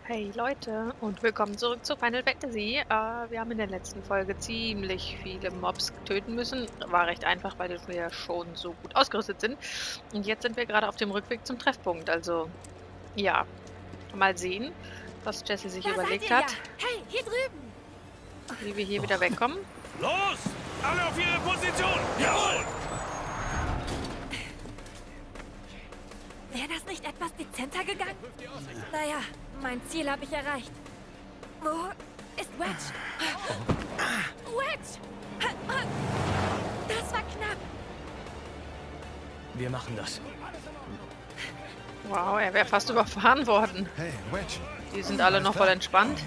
Hey Leute und willkommen zurück zu Final Fantasy. Wir haben in der letzten Folge ziemlich viele Mobs töten müssen. War recht einfach, weil wir schon so gut ausgerüstet sind. Und jetzt sind wir gerade auf dem Rückweg zum Treffpunkt. Also, ja, mal sehen, was Jessie sich Da überlegt seid ihr hat, ja. Hey, hier drüben. wie wir hier wieder wegkommen. Los! Alle auf ihre Position! Jawohl! Wäre das nicht etwas dezenter gegangen? Naja, mein Ziel habe ich erreicht. Wo ist Wedge? Wedge! Das war knapp. Wir machen das. Wow, er wäre fast überfahren worden. Hey, Wedge. Die sind alle noch voll entspannt.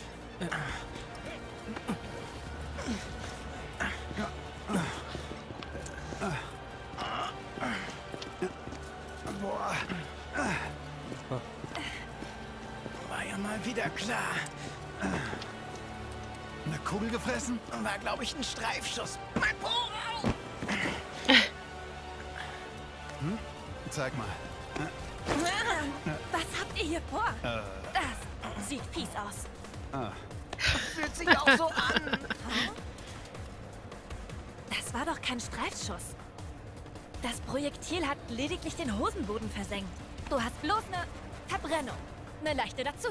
Boah. War ja mal wieder klar. Eine Kugel gefressen? War, glaube ich, ein Streifschuss. Mein Po! Zeig mal. Was habt ihr hier vor? Das sieht fies aus. Fühlt sich auch so an. Das war doch kein Streifschuss. Das Projektil hat lediglich den Hosenboden versenkt. Du hast bloß eine Verbrennung. Eine leichte dazu.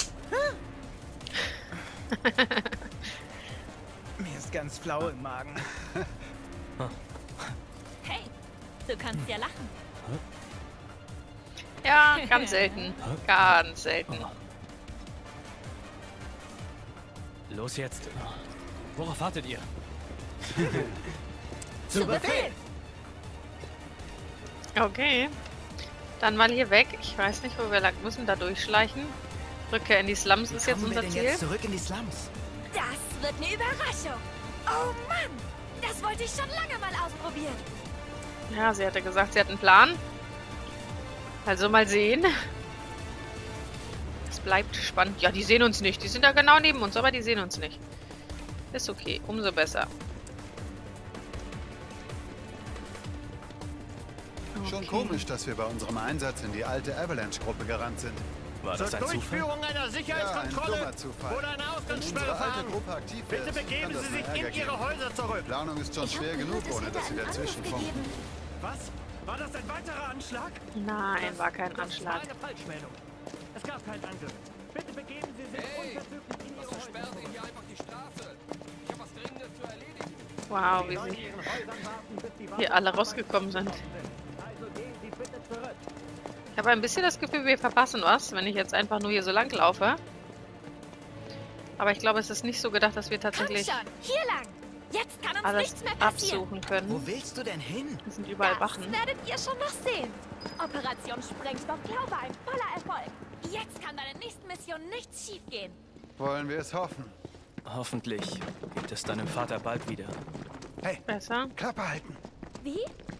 Mir ist ganz flau im Magen. Hey, du kannst ja lachen. Ja, ganz selten. Ganz selten. Los jetzt. Worauf wartet ihr? Zu Befehl! Okay. Dann mal hier weg. Ich weiß nicht, wo wir lang müssen. Da durchschleichen. Rückkehr in die Slums ist jetzt unser Ziel. Jetzt zurück in die Slums. Das wird eine Überraschung. Oh Mann, das wollte ich schon lange mal ausprobieren. Ja, sie hatte gesagt, sie hat einen Plan. Also mal sehen. Es bleibt spannend. Ja, die sehen uns nicht. Die sind da genau neben uns, aber die sehen uns nicht. Ist okay. Umso besser. Schon komisch, dass wir bei unserem Einsatz in die alte Avalanche-Gruppe gerannt sind. War Zur das ein Zufall? Durchführung einer Ja, ein Sicherheitskontrolle dummer Zufall. oder einer Wenn Ausgangssperre unsere alte fahren. Gruppe aktiv Bitte ist, begeben kann das Sie nur sich Ärger in Ihre geben. Häuser zurück. Die Planung ist schon Ich hab schwer gehört, genug, es ohne hätte dass sie einen Angriff dazwischenfunken. gegeben. Was? War das ein weiterer Anschlag? Nein, war kein Anschlag. Eine Falschmeldung. Es gab keinen Angriff. Bitte begeben Sie sich unverzüglich in Ihre Häuser zurück. Wow, wie sie hier alle rausgekommen sind. Also gehen Sie bitte zurück. Ich habe ein bisschen das Gefühl, wir verpassen was, wenn ich jetzt einfach nur hier so lang laufe. Aber ich glaube, es ist nicht so gedacht, dass wir Komm tatsächlich schon, hier lang. Jetzt kann uns alles nichts mehr passieren. absuchen können. Wo willst du denn hin? Es sind überall Das Wachen. werdet ihr schon noch sehen. Operation Sprengstoff Glaube ein voller Erfolg. Jetzt kann bei der nächsten Mission nichts schiefgehen. Wollen wir es hoffen? Hoffentlich geht es deinem Vater bald wieder. Hey, Besser. Klappe halten. Wie?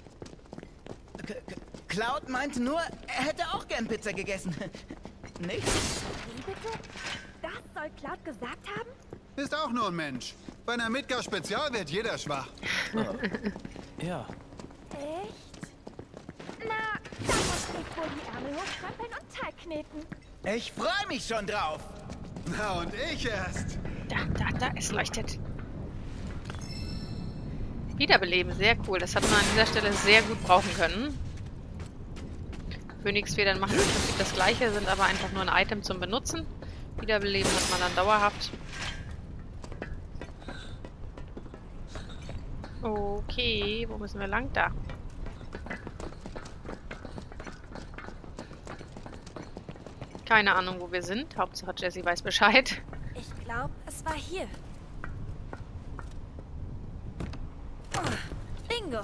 Cloud meinte nur, er hätte auch gern Pizza gegessen. Nicht? Wie bitte? Das soll Cloud gesagt haben? Ist auch nur ein Mensch. Bei einer Midgar-Spezial wird jeder schwach. Ja, Echt? Na, da muss ich wohl die Ärmel hochkrempeln und Teig kneten. Ich freue mich schon drauf. Na und ich erst. Da, es leuchtet. Wiederbeleben, sehr cool. Das hat man an dieser Stelle sehr gut brauchen können. Phönixfedern machen im Prinzip das gleiche, sind aber einfach nur ein Item zum Benutzen. Wiederbeleben hat man dann dauerhaft. Okay, wo müssen wir lang? Da. Keine Ahnung, wo wir sind. Hauptsache Jessie weiß Bescheid. Ich glaube, es war hier. Oh, Bingo.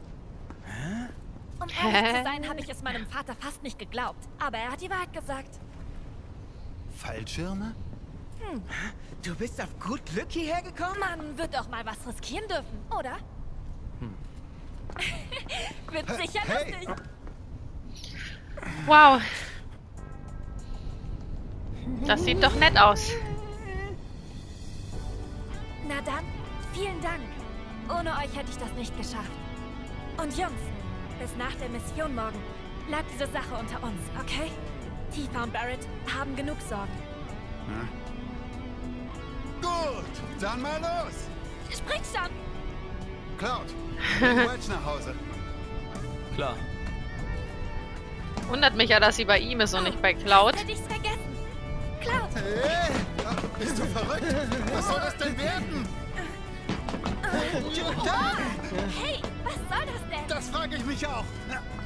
Um ehrlich zu sein, habe ich es meinem Vater fast nicht geglaubt. Aber er hat die Wahrheit gesagt. Fallschirme? Du bist auf gut Glück hierher gekommen? Man wird doch mal was riskieren dürfen, oder? Wird sicher Hey! lustig. Wow. Das sieht doch nett aus. Na dann, vielen Dank. Ohne euch hätte ich das nicht geschafft. Und Jungs, bis nach der Mission morgen bleibt diese Sache unter uns, okay? Tifa und Barrett haben genug Sorgen. Hm? Gut, dann mal los. Sprich schon! Cloud, bring Wedge nach Hause. Klar. Wundert mich ja, dass sie bei ihm ist und nicht bei Cloud. Hätte ich's vergessen. Cloud! Hey, bist du verrückt? Was soll das denn werden? Hey, was soll das denn? Das frage ich mich auch.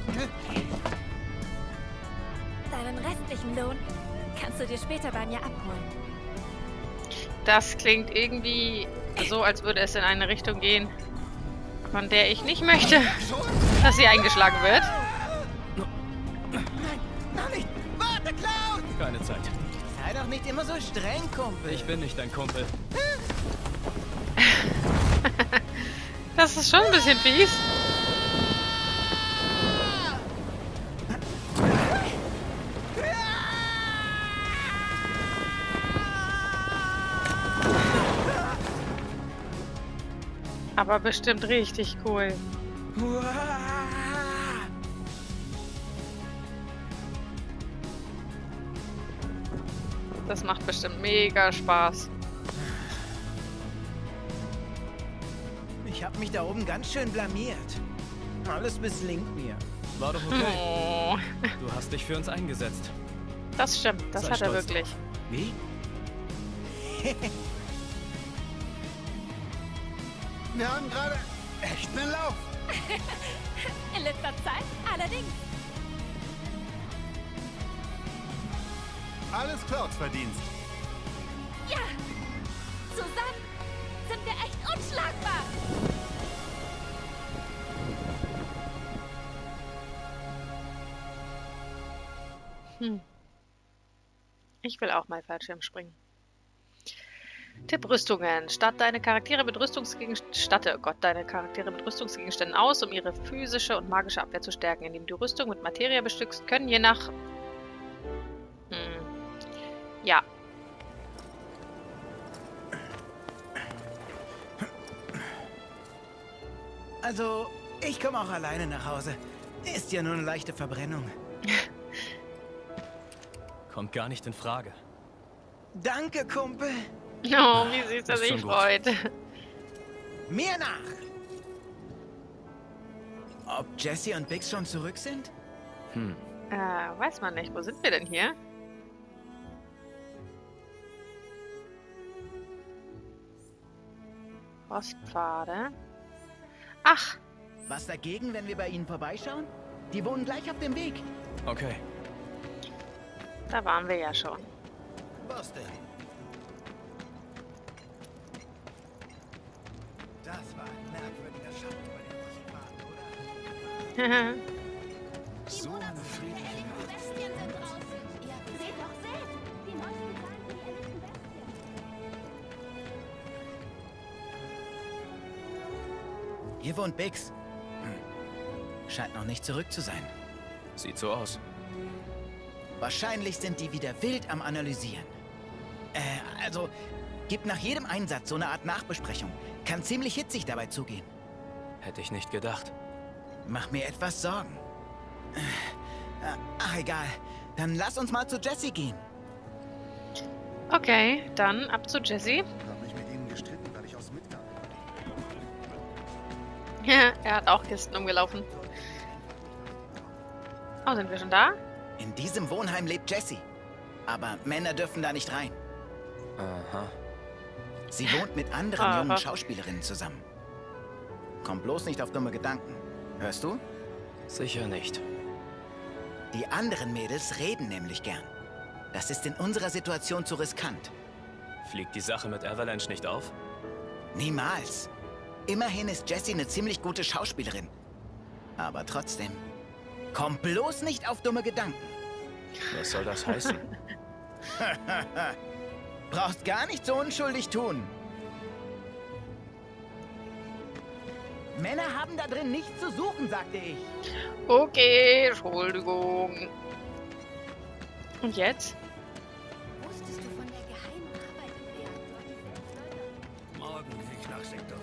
Deinen restlichen Lohn kannst du dir später bei mir abholen. Das klingt irgendwie so, als würde es in eine Richtung gehen, von der ich nicht möchte, dass sie eingeschlagen wird. Noch nicht! Warte, Cloud! Keine Zeit. Sei doch nicht immer so streng, Kumpel. Ich bin nicht dein Kumpel. Das ist schon ein bisschen fies. Aber bestimmt richtig cool. Das macht bestimmt mega Spaß. Ich habe mich da oben ganz schön blamiert. Alles misslingt mir. War doch okay. Oh, Du hast dich für uns eingesetzt. das stimmt, das Sei hat er stolz wirklich. drauf. Wie? Wir haben gerade echt einen Lauf. In letzter Zeit allerdings. Alles Clouds Verdienst. Ja! Zusammen sind wir echt unschlagbar! Ich will auch mal Fallschirm springen. Tipp Rüstungen. Statte deine Charaktere mit Rüstungsgegenständen aus, um ihre physische und magische Abwehr zu stärken. Indem du Rüstung mit Materie bestückst, können je nach... Ja. Also, ich komme auch alleine nach Hause. Ist ja nur eine leichte Verbrennung. Kommt gar nicht in Frage. Danke, Kumpel. Oh, wie süß er Ist sich schon gut. freut. Mir nach! Ob Jessie und Biggs schon zurück sind? Weiß man nicht. Wo sind wir denn hier? Postpfade. Ach, Was dagegen, wenn wir bei ihnen vorbeischauen? Die wohnen gleich auf dem Weg. Okay. da waren wir ja schon. Was denn? Das war ein merkwürdiger Schatten bei den Musikmaten, oder? So eine friedliche Nacht. Bestien sind draußen. Seht doch, seht! Die Monster sagen, die ältesten Bestien. Hier wohnt Biggs. Scheint noch nicht zurück zu sein. Sieht so aus. Wahrscheinlich sind die wieder wild am Analysieren. Also, gibt nach jedem Einsatz so eine Art Nachbesprechung. Kann ziemlich hitzig dabei zugehen. Hätte ich nicht gedacht. Mach mir etwas Sorgen. Ach, egal. Dann lass uns mal zu Jessie gehen. Okay, dann ab zu Jessie. Hab mich mit ihnen gestritten, weil ich aus Midgard bin. Ja, er hat auch Kisten umgelaufen. Oh, sind wir schon da? In diesem Wohnheim lebt Jessie. Aber Männer dürfen da nicht rein. Aha. Sie wohnt mit anderen Aha. jungen Schauspielerinnen zusammen. Komm bloß nicht auf dumme Gedanken. Hörst du? Sicher nicht. Die anderen Mädels reden nämlich gern. Das ist in unserer Situation zu riskant. Fliegt die Sache mit Avalanche nicht auf? Niemals. Immerhin ist Jessie eine ziemlich gute Schauspielerin. Aber trotzdem, komm bloß nicht auf dumme Gedanken. Was soll das heißen? Brauchst gar nicht so unschuldig tun. Männer haben da drin nichts zu suchen, sagte ich. Okay, Entschuldigung. Und jetzt? Wusstest du von der geheimen Arbeit im Reaktor, die selbst Morgen gehe ich nach Sektor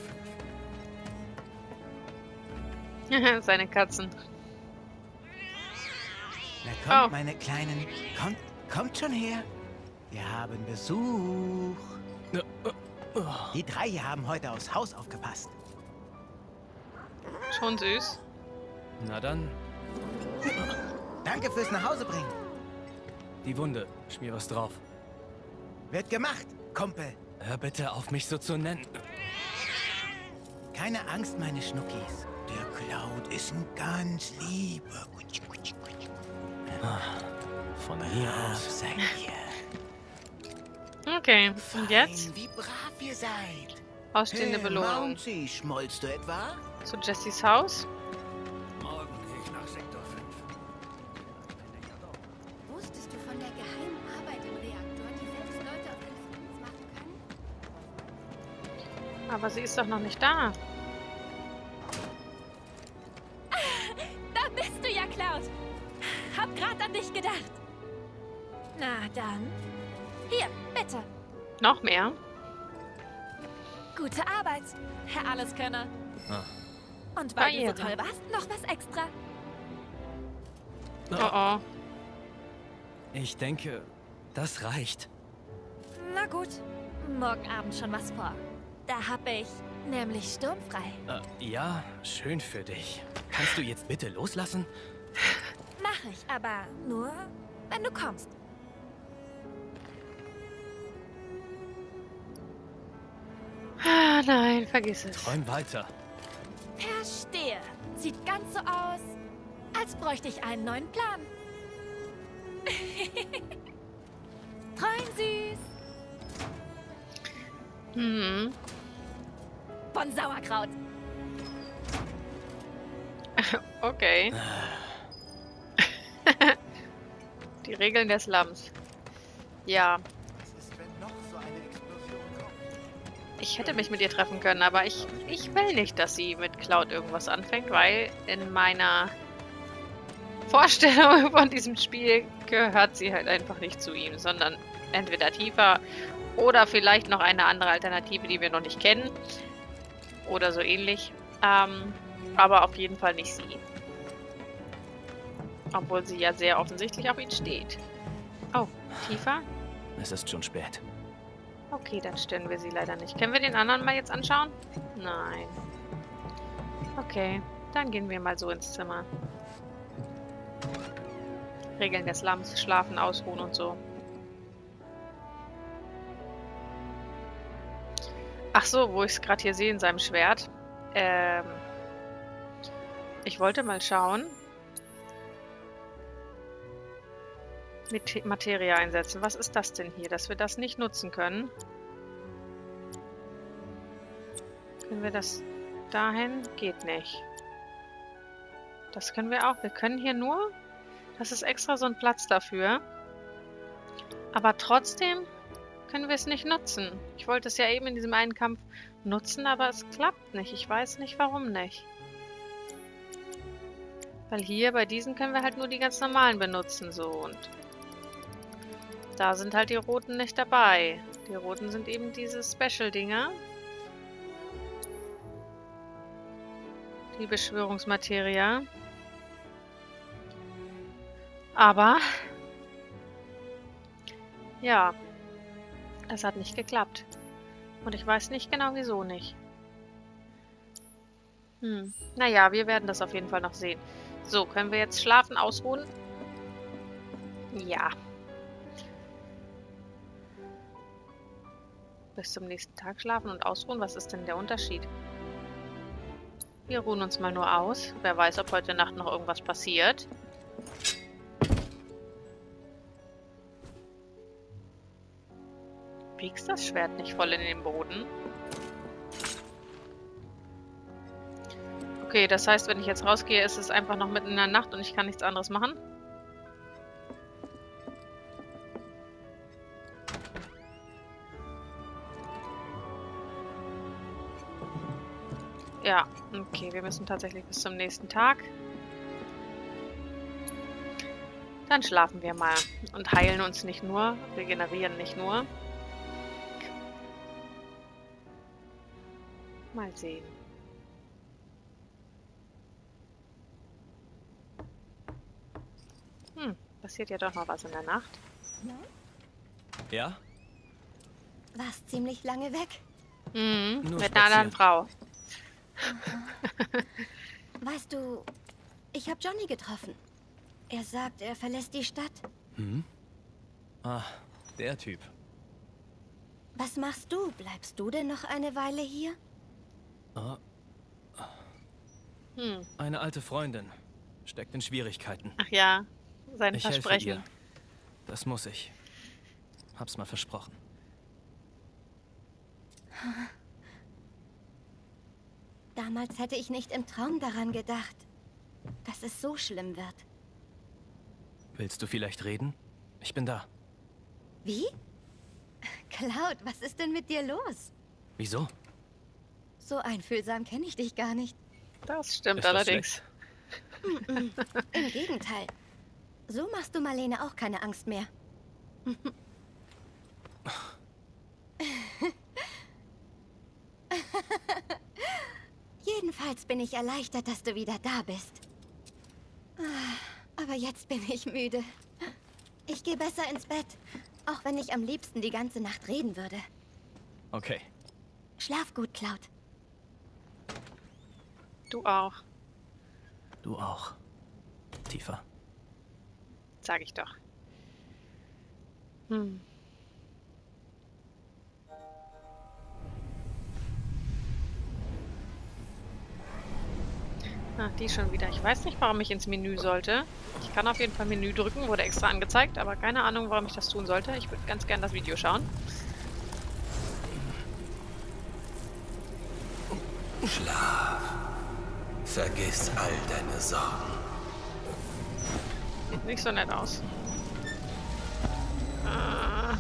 5. Seine Katzen. Na Kommt, Oh. meine Kleinen. Kommt schon her. Wir haben Besuch. Die 3 hier haben heute aufs Haus aufgepasst. Schon süß. Na dann, Danke fürs Nachhausebringen. die Wunde. Schmier was drauf. Wird gemacht, Kumpel. Hör bitte auf, mich so zu nennen. Keine Angst, meine Schnuckis. Der Cloud ist ein ganz lieber. Von hier aus. Seid ihr. Okay, und jetzt? Fein, wie brav ihr seid. Ausstehende Belohnung. Mounty, schmollst du etwa? Zu Jessys Haus. Morgen gehe ich nach Sektor 5. Wusstest du von der geheimen Arbeit im Reaktor, die selbst Leute auf Instanz machen können? Aber sie ist doch noch nicht da. Da bist du ja, Cloud. Hab grad an dich gedacht. Na dann. Hier, bitte. Noch mehr? Gute Arbeit, Herr Alleskönner. Ah. Und weil du Ehre. so toll warst, noch was extra. Oh oh. Ich denke, das reicht. Na gut, morgen Abend schon was vor. Da hab ich nämlich sturmfrei. Ja, schön für dich. Kannst du jetzt bitte loslassen? Mach ich, aber nur, wenn du kommst. Ah, nein, vergiss es. Träum weiter. Verstehe. Sieht ganz so aus, als bräuchte ich einen neuen Plan. Träum süß. Hm. Von Sauerkraut. Okay. Die Regeln des Slums. Ja, Was ist, wenn noch so eine Explosion kommt? ich hätte mich mit ihr treffen können, aber ich will nicht, dass sie mit Cloud irgendwas anfängt, weil in meiner Vorstellung von diesem Spiel gehört sie halt einfach nicht zu ihm, sondern entweder Tifa oder vielleicht noch eine andere Alternative, die wir noch nicht kennen. Oder so ähnlich. Aber auf jeden Fall nicht sie. Obwohl sie ja sehr offensichtlich auf ihn steht. Oh, Tifa? Es ist schon spät. Okay, dann stören wir sie leider nicht. Können wir den anderen mal jetzt anschauen? Nein. Okay, dann gehen wir mal so ins Zimmer. Regeln des Slums, schlafen, ausruhen und so. Ach so, wo ich es gerade hier sehe in seinem Schwert. Ich wollte mal schauen. Mit Materie einsetzen. Was ist das denn hier, dass wir das nicht nutzen können? Können wir das dahin? Geht nicht. Das können wir auch. Wir können hier nur... Das ist extra so ein Platz dafür. Aber trotzdem können wir es nicht nutzen. Ich wollte es ja eben in diesem einen Kampf nutzen, aber es klappt nicht. Ich weiß nicht, warum nicht. Weil hier bei diesen können wir halt nur die ganz normalen benutzen. So, und da sind halt die roten nicht dabei. Die roten sind eben diese Special-Dinger. Die Beschwörungsmaterie. Aber ja, es hat nicht geklappt. Und ich weiß nicht genau, wieso nicht. Naja, wir werden das auf jeden Fall noch sehen. So, können wir jetzt schlafen, ausruhen? Ja. Bis zum nächsten Tag schlafen und ausruhen. Was ist denn der Unterschied? Wir ruhen uns mal nur aus. Wer weiß, ob heute Nacht noch irgendwas passiert. Piekst das Schwert nicht voll in den Boden? Okay, das heißt, wenn ich jetzt rausgehe, ist es einfach noch mitten in der Nacht und ich kann nichts anderes machen? Ja, okay, wir müssen tatsächlich bis zum nächsten Tag. Dann schlafen wir mal und heilen uns nicht nur, regenerieren nicht nur. Mal sehen. passiert ja doch noch was in der Nacht. Ja? Warst ziemlich lange weg. Mhm, Nur mit einer anderen Frau. Weißt du, ich habe Johnny getroffen. Er sagt, er verlässt die Stadt. Hm? Ah, der Typ. Was machst du? Bleibst du denn noch eine Weile hier? Ah, Hm. eine alte Freundin. Steckt in Schwierigkeiten. Ach ja, sein Ich helfe Versprechen. ihr. Das muss ich. Hab's mal versprochen. Damals hätte ich nicht im Traum daran gedacht, dass es so schlimm wird. Willst du vielleicht reden? Ich bin da. Wie? Cloud, was ist denn mit dir los? Wieso? So einfühlsam kenne ich dich gar nicht. Das stimmt Ist das allerdings. Im Gegenteil. So machst du Marlene auch keine Angst mehr. Jedenfalls bin ich erleichtert, dass du wieder da bist. Aber jetzt bin ich müde. Ich gehe besser ins Bett, auch wenn ich am liebsten die ganze Nacht reden würde. Okay. Schlaf gut, Cloud. Du auch, Du auch. Tiefer. sag ich doch. Hm. Ah, die schon wieder. Ich weiß nicht, warum ich ins Menü sollte. Ich kann auf jeden Fall Menü drücken, wurde extra angezeigt, aber keine Ahnung, warum ich das tun sollte. Ich würde ganz gern das Video schauen. Schlaf. Vergiss all deine Sorgen. Nicht so nett aus. Ah.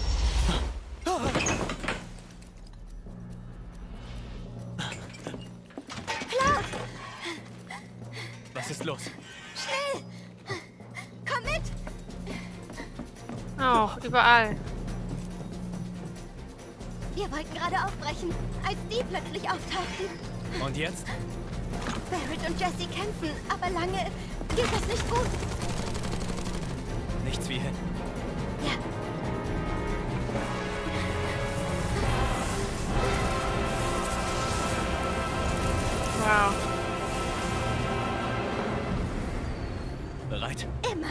Was ist los? Schnell! Komm mit! Oh, überall. Wir wollten gerade aufbrechen, als die plötzlich auftauchten. Und jetzt? Barrett und Jesse kämpfen, aber lange geht das nicht gut. Nichts wie hin. Ja. Wow. Bereit? Immer.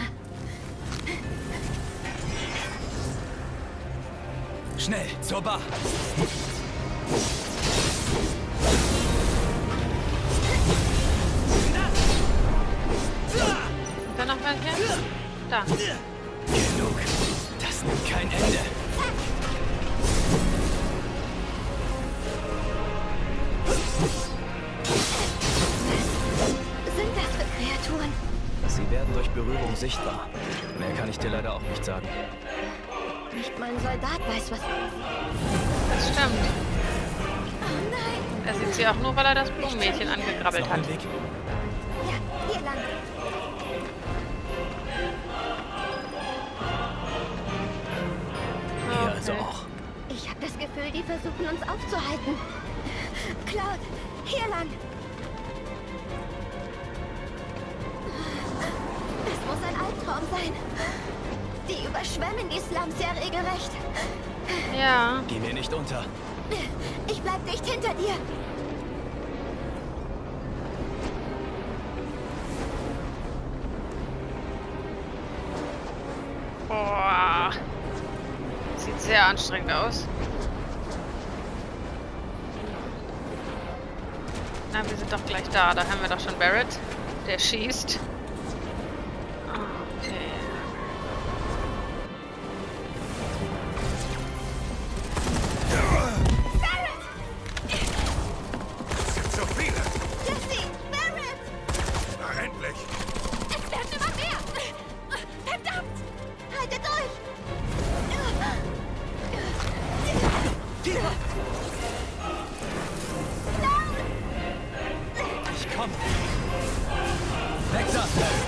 Schnell, zur Bar. Da noch welche? Da. Genug. Das nimmt kein Ende. Sind das für Kreaturen? Sie werden durch Berührung sichtbar. Mehr kann ich dir leider auch nicht sagen. Nicht mal ein Soldat weiß, was... Das stimmt. Oh nein! Er sieht sie auch nur, weil er das Blumenmädchen Ist angekrabbelt noch hat. ein Weg? Ja, hier lang. Hier also auch. Ich habe das Gefühl, die versuchen uns aufzuhalten. Cloud, hier lang. Das muss ein Albtraum sein. Die überschwemmen die Slums ja regelrecht. Ja. Geh mir nicht unter. Ich bleib dicht hinter dir. Boah. Sieht sehr anstrengend aus. Na, wir sind doch gleich da. Da haben wir doch schon Barrett. Der schießt. Okay. Es sind so viele. Jesse, Barrett! Na, endlich. Es werden immer mehr! Verdammt! Haltet durch! Ich komm. Weg da!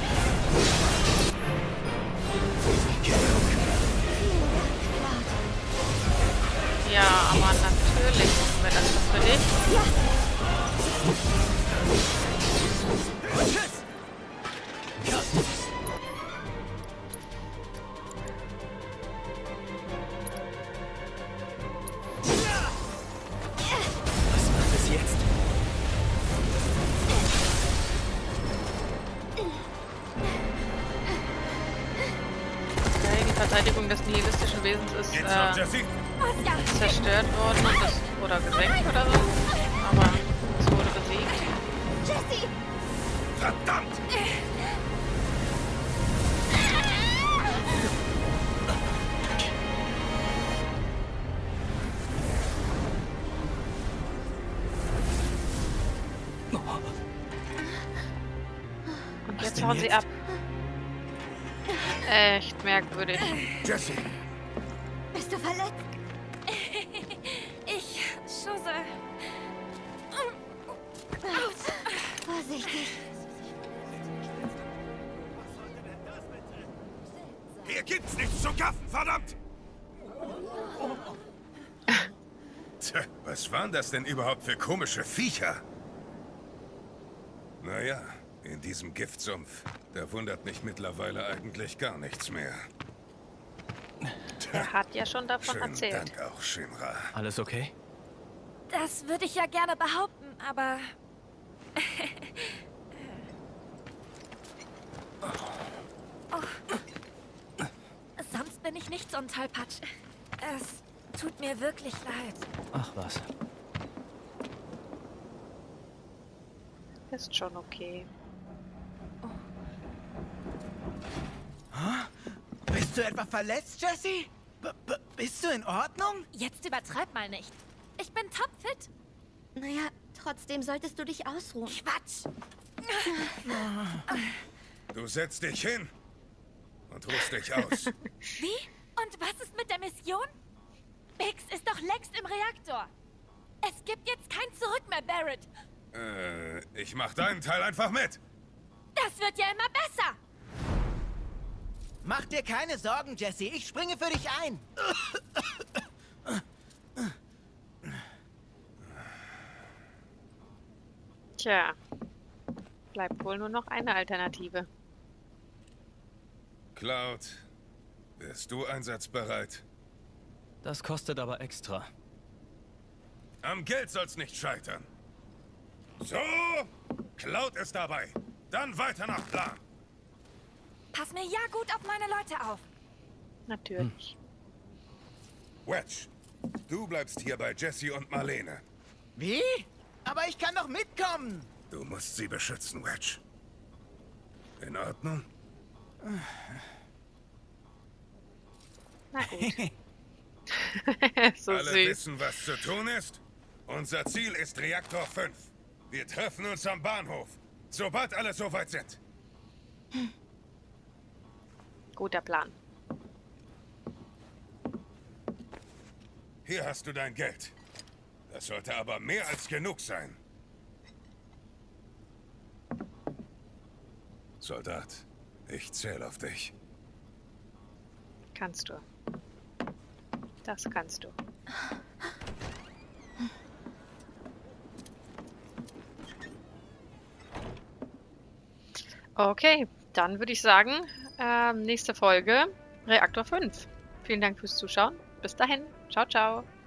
Ja, aber natürlich machen wir das doch für dich. Und tschüss! des nihilistischen Wesens ist Geht's noch, Jesse? zerstört worden und das, oder gesenkt oder so. Aber es wurde besiegt. Jesse! Verdammt! Und jetzt hauen sie ab. Echt merkwürdig. Jesse! Bist du verletzt? Ich schusse. Vorsichtig. Hier gibt's nichts zu gaffen, verdammt! Tja, was waren das denn überhaupt für komische Viecher? Naja, in diesem Giftsumpf, da wundert mich mittlerweile eigentlich gar nichts mehr. Er hat ja schon davon Schönen erzählt. Dank auch, Shinra. Alles okay? Das würde ich ja gerne behaupten, aber... Oh. Sonst bin ich nicht so ein Tollpatsch. Es tut mir wirklich leid. Ach was. Ist schon okay. Bist du etwa verletzt, Jesse? Bist du in Ordnung? Jetzt übertreib mal nicht. Ich bin topfit. Naja, trotzdem solltest du dich ausruhen. Quatsch. Du setzt dich hin und ruhst dich aus. Wie? Und was ist mit der Mission? Biggs ist doch längst im Reaktor. Es gibt jetzt kein Zurück mehr, Barrett. Ich mach deinen Teil einfach mit. Das wird ja immer besser. Mach dir keine Sorgen, Jesse. Ich springe für dich ein. Tja. Bleibt wohl nur noch eine Alternative. Cloud, bist du einsatzbereit? Das kostet aber extra. Am Geld soll's nicht scheitern. So, Cloud ist dabei. Dann weiter nach Plan. Pass mir ja gut auf meine Leute auf. Natürlich. Wedge, du bleibst hier bei Jesse und Marlene. Wie? Aber ich kann doch mitkommen. Du musst sie beschützen, Wedge. In Ordnung? Na gut. So Alle süß. wissen, was zu tun ist? Unser Ziel ist Reaktor 5. Wir treffen uns am Bahnhof, sobald alle soweit sind. Guter Plan. Hier hast du dein Geld. Das sollte aber mehr als genug sein. Soldat, ich zähle auf dich. Kannst du. Das kannst du. Okay, dann würde ich sagen, nächste Folge, Reaktor 5. Vielen Dank fürs Zuschauen. Bis dahin. Ciao, ciao.